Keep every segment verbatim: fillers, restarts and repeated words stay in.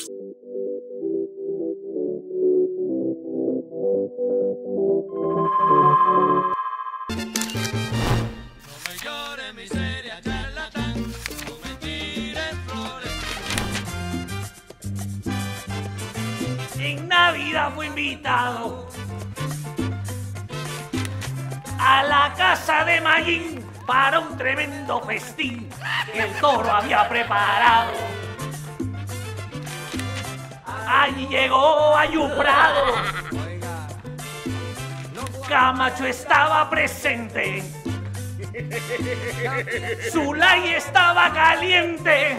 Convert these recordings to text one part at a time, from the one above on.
En Navidad fui invitado a la casa de Mayín para un tremendo festín que el toro había preparado. Allí llegó Ayuprado, Camacho estaba presente, Zulay estaba caliente,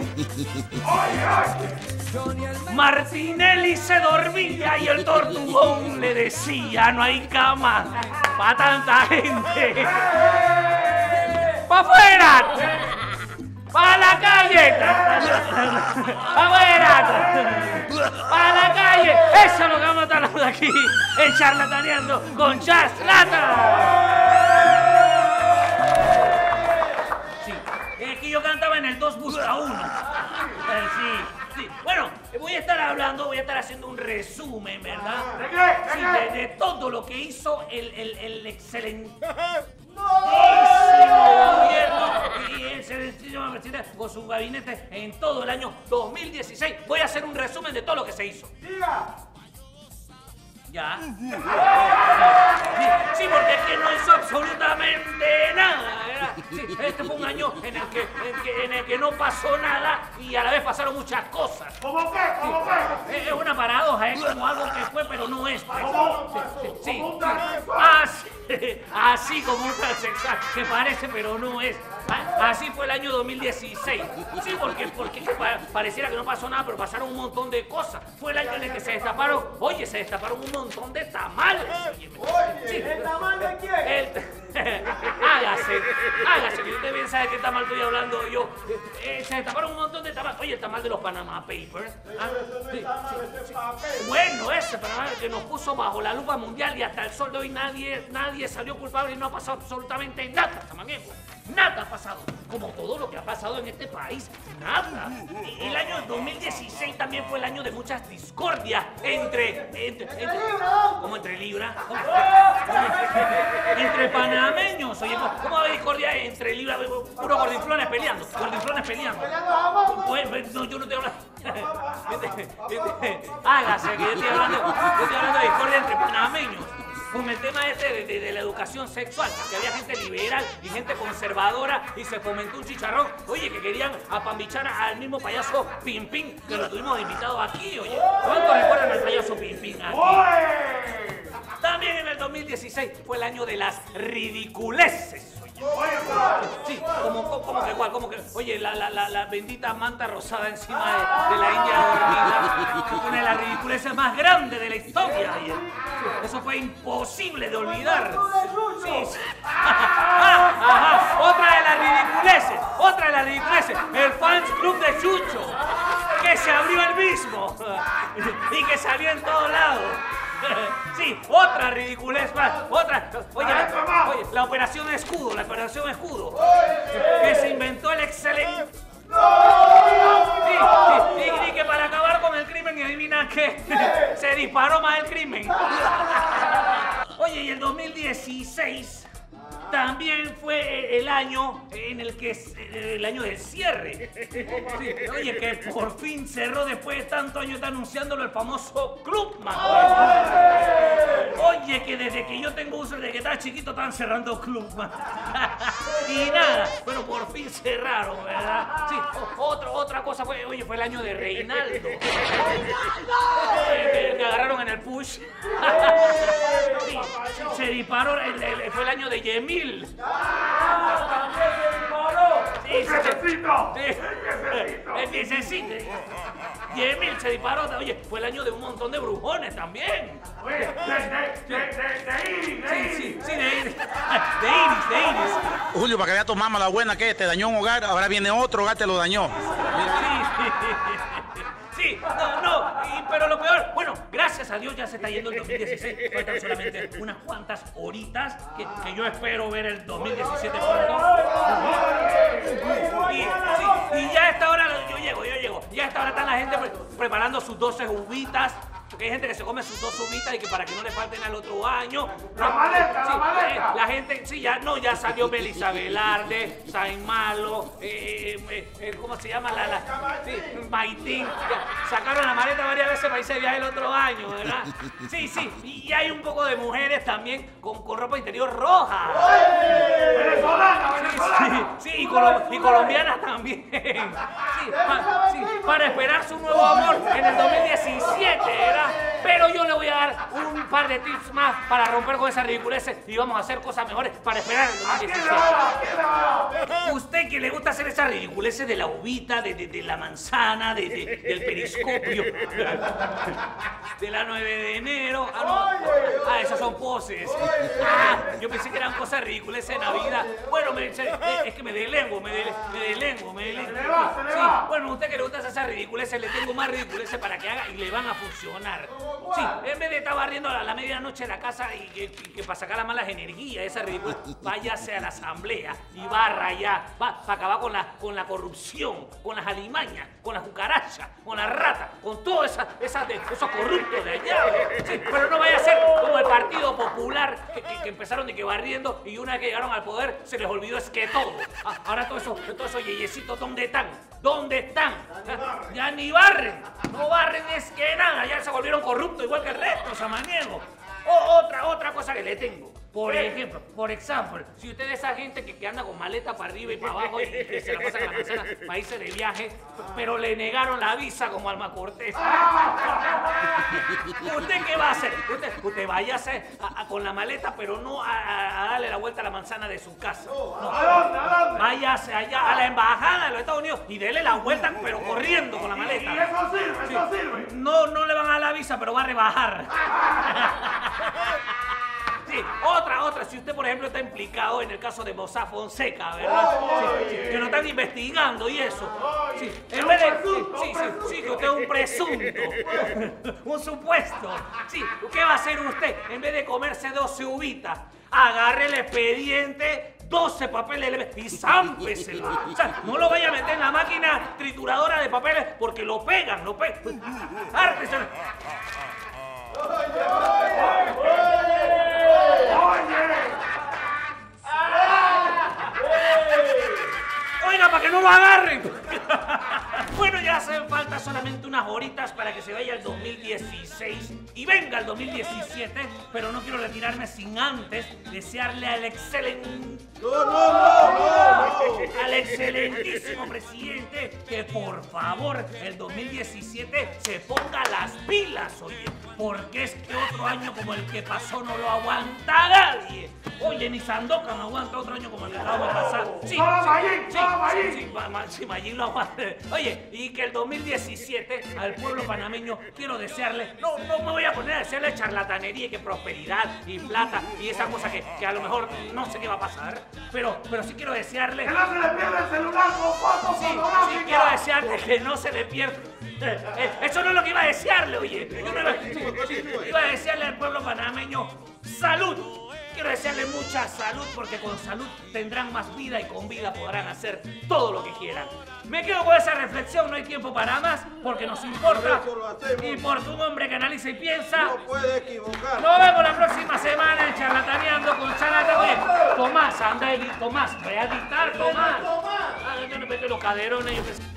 Martinelli se dormía y el Tortugón le decía: no hay cama para tanta gente. ¡Pa' afuera! ¡Pa' la calle! ¡Pa' afuera! ¡Pa' la calle! Eso es lo que vamos a estar hablando aquí en Charlataneando con Charlatan. Sí, es que yo cantaba en el dos busca uno. Sí. Sí. Bueno, voy a estar hablando, voy a estar haciendo un resumen, ¿verdad? ¿De qué? Sí, ¿De de, de todo lo que hizo el, el, el excelentísimo ¡No! gobierno y el excelentísimo presidente con su gabinete en todo el año dos mil dieciséis. Voy a hacer un resumen de todo lo que se hizo. ¡Diga! ¿Ya? Sí, sí, porque es que no hizo absolutamente nada, ¿verdad? Sí, este fue un año en el que, en, que, en el que no pasó nada y a la vez pasaron muchas cosas. ¿Cómo qué? ¿Cómo qué? Es una paradoja, es como algo que fue pero no es. Pues. ¿Cómo? Sí, sí, ¿Como un sí. transexual? Así, así como un transexual, que parece pero no es. Así fue el año dos mil dieciséis. Sí, porque, porque pareciera que no pasó nada, pero pasaron un montón de cosas. Fue el año en el que se destaparon, oye, se destaparon un montón de tamales. Oye, Sí. ¿el tamal de quién? El, hágase, hágase, que usted bien sabe qué tamal estoy hablando yo. Eh, se destaparon un montón de tamales. Oye, el tamal de los Panama Papers. ¿Ah? Sí, sí, sí. Bueno, ese Panama que nos puso bajo la lupa mundial y hasta el sol de hoy nadie, nadie salió culpable y no ha pasado absolutamente nada, tamaniego. Nada ha pasado, como todo lo que ha pasado en este país, nada. Y el año dos mil dieciséis también fue el año de muchas discordias entre... entre, entre ¿Cómo entre Libra? ¿Cómo? Entre panameños, oye, ¿cómo va a haber discordia entre Libra? Puro gordinflones peleando, gordinflones peleando. ¿Peleando jamón? Pues, no, yo no estoy hablando... Hágase, que yo estoy hablando, yo estoy hablando de discordia entre panameños. Con el tema este de, de, de la educación sexual, que había gente liberal y gente conservadora y se fomentó un chicharrón, oye, que querían apambichar al mismo payaso Pimpín, que lo tuvimos invitado aquí, oye. ¿Cuánto recuerdan al payaso Pimpín aquí? ¡Oye! También en el dos mil dieciséis fue el año de las ridiculeces. Oye, ¿cuál? Sí, como, como que cuál, como que, oye, la, la, la, la bendita manta rosada encima de, de la India dormida, que fue una de las ridiculeces más grandes de la historia. Oye. Eso fue imposible de olvidar. Sí, sí. Ajá, ajá. Otra de las ridiculeces, otra de las ridiculeces, el fans club de Chucho, que se abrió el mismo y que salió en todos lados. Sí, otra ridiculez más, otra. Oye, la, oye, la operación escudo, la operación escudo, que se inventó el excelente. Sí, sí, y, y que para acabar con el crimen, y adivina qué, se disparó más el crimen. Oye, y el dos mil dieciséis también fue el año en el que el año del cierre. Sí, oye, que por fin cerró después de tantos años anunciándolo el famoso Clubman. Oye, que desde que yo tengo uso, desde que estaba chiquito estaban cerrando Clubman. Y nada, pero por fin cerraron, ¿verdad? Sí, otra, otra cosa fue, oye, fue el año de Reinaldo. Que, que agarraron en el push. Sí, se disparó, el, el, fue el año de Yemil. ¡Ah! ¡También se disparó! Sí, ¡El piececito! Sí. ¡El piececito! El piececito. Yemil se disparó. Oye, fue el año de un montón de brujones también. Oye, de, de, de, de, de Iris, de Sí, Iris. sí, sí, de Iris. De Iris, de Iris. Julio, para que vea tu mamá la buena que te dañó un hogar, ahora viene otro hogar, te lo dañó. Sí, sí, no, no, y, pero lo peor, bueno, gracias gracias a Dios ya se está yendo el dos mil dieciséis. Faltan solamente unas cuantas horitas que, que yo espero ver el dos mil diecisiete pronto. Y, sí, y ya a esta hora yo llego, yo llego. Ya a esta hora está la gente pre preparando sus doce uvitas. Porque hay gente que se come sus dos uvitas y que para que no le falten al otro año. ¡La maleta, sí, la maleta! Eh, la gente, sí, ya no, ya salió Belisa Velarde, Saint Malo, eh, eh, eh, ¿cómo se llama? La, la, sí, Maitín. Ya, sacaron la maleta varias veces para irse de viaje el otro año, ¿verdad? Sí, sí, y hay un poco de mujeres también con, con ropa interior roja. ¡Venezolana, venezolana! Sí, sí, y, colo y colombianas también. Sí, pa sí, para esperar su nuevo amor en el dos mil diecisiete, ¿verdad? Pero yo le voy a dar un par de tips más para romper con esas ridiculeces y vamos a hacer cosas mejores para esperar el dos mil diecisiete. Usted que le gusta hacer esas ridiculeces de la uvita, de, de, de la manzana, de, de, del periscopio, de la nueve de enero. Ah, no. Ah, esas son poses. Ah, yo pensé que eran cosas ridículas de Navidad. Bueno, me, es que me delengo, me, de, me delengo, me delengo. Sí, bueno, usted que le gusta hacer esas ridiculeces, le tengo más ridiculeces para que haga y le van a funcionar. Sí, en vez de estar barriendo a la medianoche de la casa y que, y que para sacar las malas energías, esa ridícula, váyase a la asamblea y barra ya, va, para acabar con la, con la corrupción, con las alimañas, con las cucarachas, con las ratas, con todos esa, esa de, esos corruptos de allá. Sí, pero no vaya a ser como el Partido Popular que, que, que empezaron de que barriendo y una vez que llegaron al poder se les olvidó es que todo. Ah, ahora todos esos, todos esos yeyecitos, ¿dónde están? ¿Dónde están? Ya, ya ni barren, no barren es que nada, ya se volvieron corruptos igual que el resto, samaniego. O otra, otra cosa que le tengo. Por ejemplo, por ejemplo, si usted es esa gente que, que anda con maleta para arriba y para abajo y que se la pasa con la manzana para irse de viaje, pero le negaron la visa como Alma Cortés. ¿Usted qué va a hacer? Usted, usted váyase a, a, con la maleta, pero no a, a darle la vuelta a la manzana de su casa. No. ¿A dónde? ¿A dónde? Váyase allá a la embajada de los Estados Unidos y dele la vuelta, pero corriendo con la maleta. ¿Y eso sirve? Sí. ¿Eso sirve? No, no le van a dar la visa, pero va a rebajar. Sí, otra, otra. Si usted, por ejemplo, está implicado en el caso de Mossack Fonseca, ¿verdad? Sí, sí, que lo están investigando y eso. Sí, en vez de... Sí, sí, sí, sí, que usted es un presunto. Un supuesto. Sí, ¿qué va a hacer usted? En vez de comerse doce uvitas, agarre el expediente, doce papeles y zámpeselo. O sea, no lo vaya a meter en la máquina trituradora de papeles porque lo pegan, lo pegan. ¡Hárteselo! Oiga, para que no lo agarren. Bueno, ya hacen falta solamente unas horitas para que se vaya el dos mil dieciséis y venga el dos mil diecisiete, pero no quiero retirarme sin antes desearle al excelente... No, no, no, no, no. Al excelentísimo presidente que por favor el dos mil diecisiete se ponga las pilas, oye, porque es que otro año como el que pasó no lo aguanta nadie. Oye, ni Sandokan no aguanta otro año como el que acaba de pasar. Sí, sí, Mayín, sí, Mayín. sí, sí, ma, ma, sí, Mayín lo aguanta. Oye, y que el dos mil diecisiete al pueblo panameño quiero desearle, no, no me voy a poner a desearle charlatanería y que prosperidad y plata y esa cosa que, que a lo mejor no sé qué va a pasar, pero, pero sí quiero desearle... ¡Que no se le pierda el celular con fotos Sí, sí, fotográficas! quiero desearle que no se le pierda. Eh, eh, Eso no es lo que iba a desearle, oye. Yo no iba, sí, sí, iba a desearle al pueblo panameño salud. Quiero desearle mucha salud porque con salud tendrán más vida y con vida podrán hacer todo lo que quieran. Me quedo con esa reflexión, no hay tiempo para más porque nos importa. Por eso lo hacemos. Y porque un hombre que analiza y piensa. No puede equivocar. Nos vemos la próxima semana en Charlataneando con Charlatán. Oye, Tomás, anda ahí, Tomás, ve a dictar, Tomás. Ah, yo no meto los caderones, yo pensé.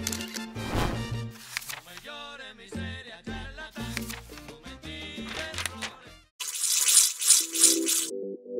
Thank you.